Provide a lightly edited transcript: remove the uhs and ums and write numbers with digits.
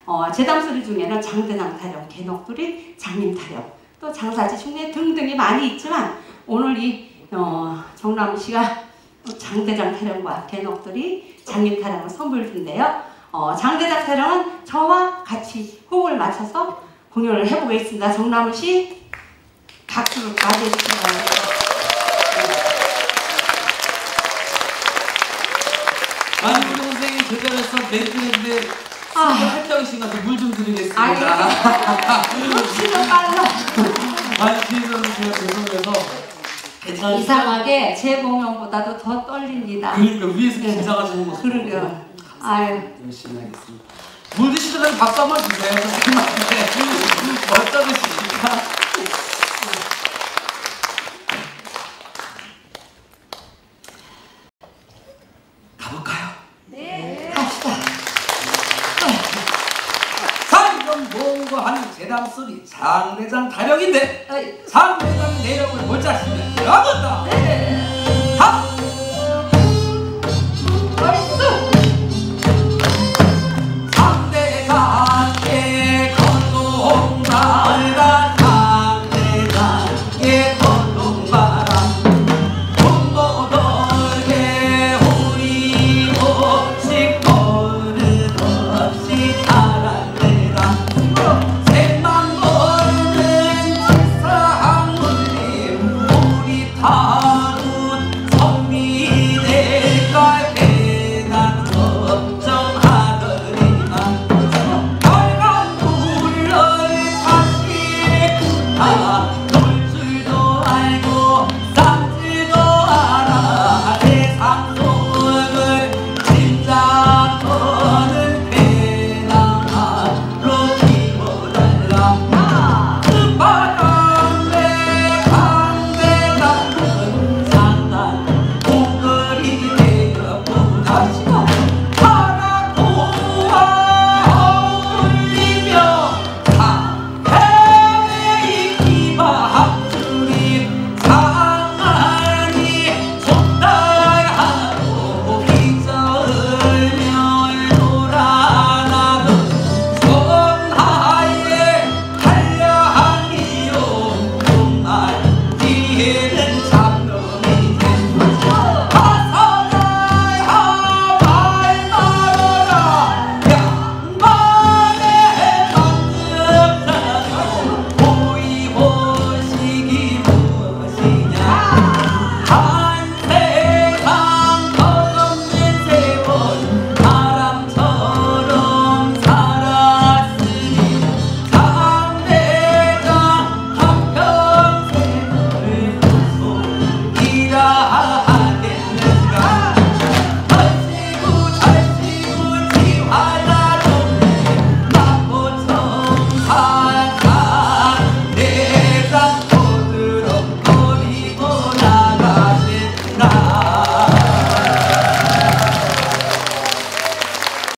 재담소리 중에는 장대장 타령, 개녹두리, 장님 타령, 또 장사지 흉내 등등이 많이 있지만 오늘 이 정남씨가 장대장 타령과 개녹두리, 장님 타령을 선보일 텐데요. 장대장 타령은 저와 같이 호흡을 맞춰서 공연을 해보겠습니다. 정남씨 박수로 맞이해 주시기 바랍니다. 안윤 선생님 제자리에서 멘트했는데 할당신 같은 물 좀 드리겠습니다. 치료 빨라. 아니 뒤에서는 제가 죄송해서 괜찮으시죠? 이상하게 제 공연보다도 더 떨립니다. 그러니까 위에서 긴장하시는 거. 그러게요. 아유. 열심히 하겠습니다. 물 드시더라도 박수 한번 주세요. 선생님한테. 어쩌으십니까? 가볼까요? 네. 갑시다. 상경보고한 재담소리 장대장 타령인데 장대장 내력을 못 잡으면 들어간다. 네.